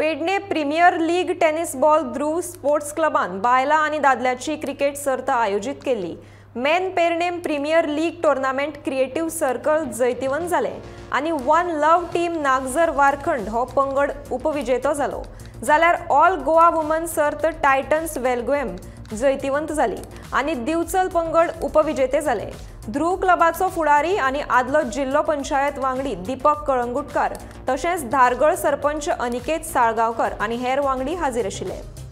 Pernem premier league tennis ball Dhruv sports क्लबान बायलां आनी दादल्याची क्रिकेट सर्त आयोजित केल्ली। Main Pednem premier league tournament creative circle जैतिवंत जाले आनी one love team Nagzar Varkhand हो पंगड उपविजेतो जालो, जाल्यार ऑल गोवा वुमन सर्त टायटन्स वेलगोएम जैतिवंत जाली आनी दिवचल पंगड उपविजेते जाले। ध्रुव क्लबाचो फुडारी आनी आदलो जिल्लो पंचायत वांगडी दीपक कळंगुटकार तशेंच धारगळ सरपंच अनिकेत साळगांवकर आनी हेर वांगडी हाजीर आशिल्ले।